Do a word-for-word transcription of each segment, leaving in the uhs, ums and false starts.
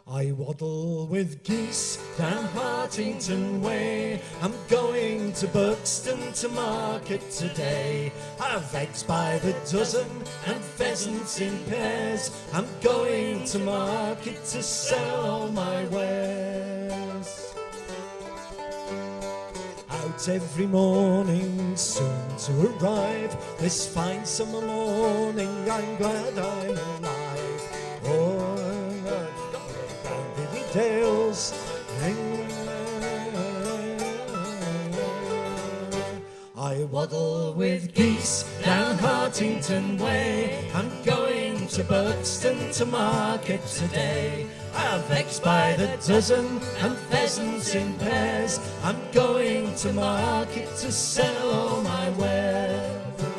I waddle with geese down Hartington Way. I'm going to Buxton to market today. I've eggs by the dozen and pheasants in pairs. I'm going to market to sell all my wares. Out every morning, soon to arrive. This fine summer morning, I'm glad I'm alive. Oh, Dales. I waddle with geese down Hartington Way. I'm going to Buxton to market today. I've eggs by the dozen and pheasants in pairs. I'm going to market to sell all my wares.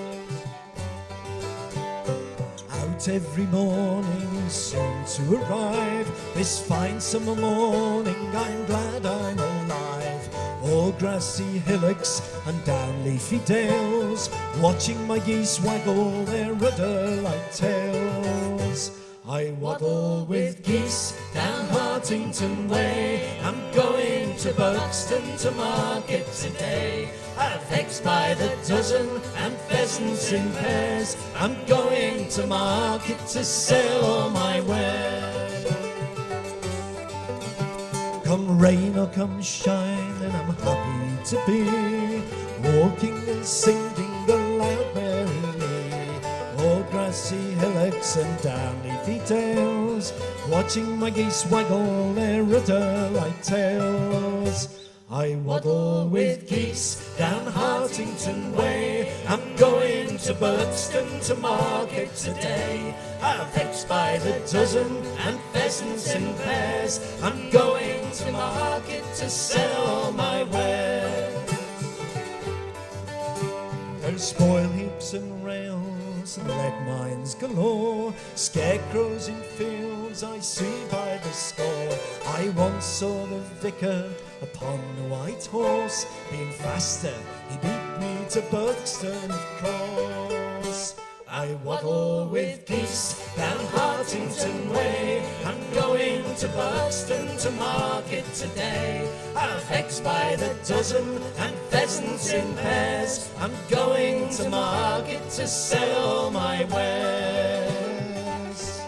Every morning, soon to arrive. This fine summer morning, I'm glad I'm alive. O'er grassy hillocks and down leafy dales, watching my geese waggle their rudder-like tails. I waddle with geese down Hartington Way. I'm going to Buxton to market today. I've eggs by the dozen and pheasants in pairs. I'm going to market to sell all my wares. Come rain or come shine, and I'm happy to be walking and singing aloud merrily. O'er grassy hillocks and down leafy dales, watching my geese waggle their rudder-like tails. I waddle with geese down Hartington Way. I'm going to Buxton to market today. I've eggs by the dozen and pheasants in pairs. I'm going to market to sell all my wares. There's spoil heaps and rails and lead mines galore. Scarecrows in fields I see by the score. I once saw the vicar upon the white horse, being faster, he beat me to Buxton, of course. I waddle with geese down Hartington Way. I'm going to Buxton to market today. I've eggs by the dozen and pheasants in pairs. I'm going to market to sell all my wares.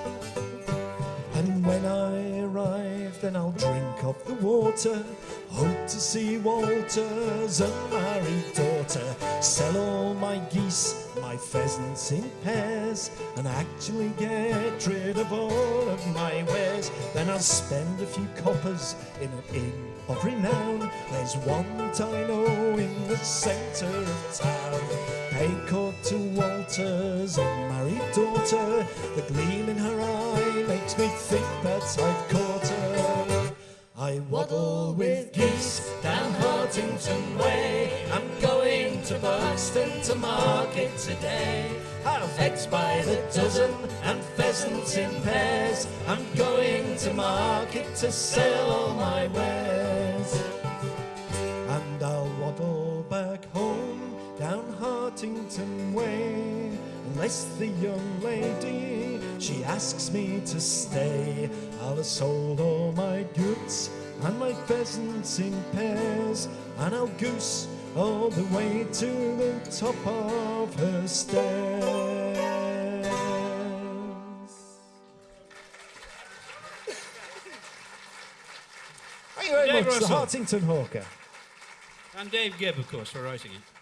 And when I arrive, then I'll drink of the water. Hope to see Walter's unmarried daughter. Sell all my geese, my pheasants in pairs, and actually get rid of all of my wares. Then I'll spend a few coppers in an inn of renown. There's one that I know in the centre of town. Pay court to Walter's unmarried daughter. The gleam in her eye makes me think that I've caught her. I waddle with geese down Hartington Way. I'm going to Buxton to market today. I've eggs by the dozen and pheasants in pairs. I'm going to market to sell all my wares. And I'll waddle back home down Hartington Way, unless the young lady, she asks me to stay. I'll have sold all my goods and my pheasants in pairs, and I'll goose all the way to the top of her stairs. Thank you very Dave much, Russell. the Hartington Hawker. And Dave Gibb, of course, for writing it.